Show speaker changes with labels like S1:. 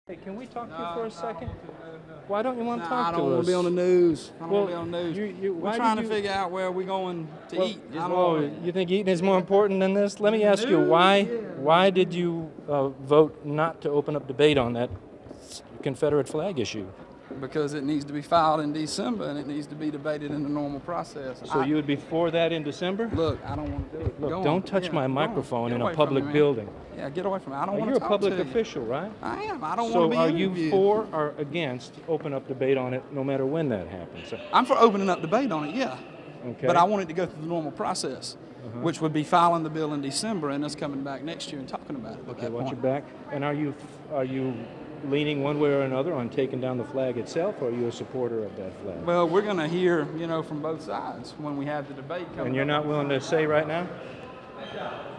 S1: Hey, can we talk to you for a second? Why don't you want to
S2: Nah, I
S1: talk
S2: don't
S1: to
S2: want
S1: us?
S2: to be on the news. I don't
S1: Well,
S2: want to be on the news.
S1: why
S2: We're trying
S1: did
S2: to
S1: you-
S2: figure out where we're going to eat. I don't
S1: Well,
S2: wanna-
S1: you think eating is more important than this? Let me ask you, why did you vote not to open up debate on that Confederate flag issue?
S2: Because it needs to be filed in December and it needs to be debated in the normal process.
S1: So you would be for that in December?
S2: Look, I don't want to do it.
S1: Look,
S2: Go
S1: don't
S2: on.
S1: touch
S2: Yeah,
S1: my
S2: go on.
S1: microphone
S2: Get
S1: in
S2: away
S1: a
S2: from
S1: public
S2: me, man.
S1: building.
S2: Yeah, get away from me. I don't want
S1: You're
S2: to
S1: a
S2: talk
S1: public
S2: to you.
S1: official, right?
S2: I am. I don't
S1: So
S2: want to be
S1: are you
S2: interviewed.
S1: for or against open up debate on it no matter when that happens?
S2: I'm for opening up debate on it, yeah.
S1: Okay.
S2: But I want it to go through the normal process, which would be filing the bill in December and us coming back next year and talking about it at
S1: Okay,
S2: that
S1: watch
S2: point.
S1: your back. And are you leaning one way or another on taking down the flag itself, or are you a supporter of that flag?
S2: Well, we're going to hear, from both sides when we have the debate coming
S1: And you're
S2: up.
S1: not willing to say right now?